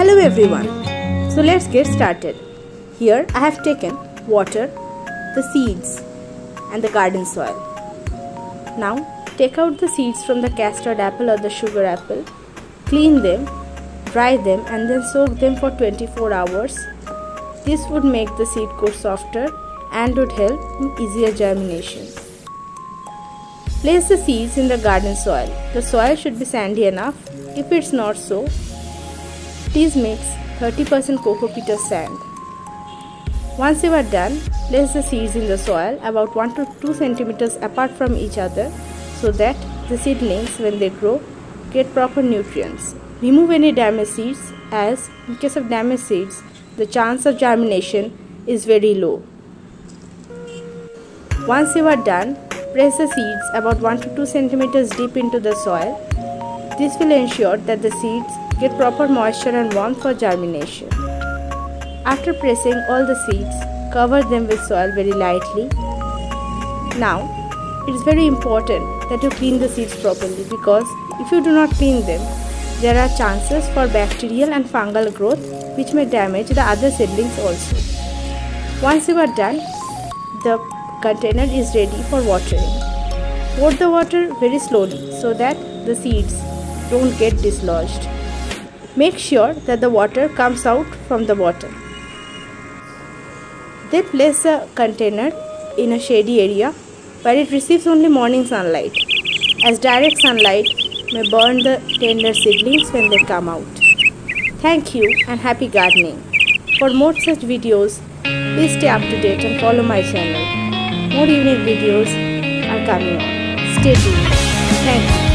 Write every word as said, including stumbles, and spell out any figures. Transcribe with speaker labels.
Speaker 1: Hello everyone. So let's get started. Here I have taken water, the seeds and the garden soil. Now take out the seeds from the custard apple or the sugar apple, clean them, dry them and then soak them for twenty-four hours. This would make the seed core softer and would help in easier germination. Place the seeds in the garden soil. The soil should be sandy enough. If it's not so, please mix thirty percent coco peat sand. Once you are done, place the seeds in the soil about one to two centimeters apart from each other so that the seedlings, when they grow, get proper nutrients. Remove any damaged seeds, as in case of damaged seeds, the chance of germination is very low. Once you are done, press the seeds about one to two centimeters deep into the soil. This will ensure that the seeds get proper moisture and warmth for germination. After pressing all the seeds, cover them with soil very lightly. Now, it is very important that you clean the seeds properly, because if you do not clean them, there are chances for bacterial and fungal growth which may damage the other seedlings also. Once you are done, the container is ready for watering. Pour the water very slowly so that the seeds don't get dislodged. Make sure that the water comes out from the bottom. Then place the container in a shady area where it receives only morning sunlight, as direct sunlight may burn the tender seedlings when they come out. Thank you and happy gardening. For more such videos, please stay up to date and follow my channel. More unique videos are coming on. Stay tuned. Thank you.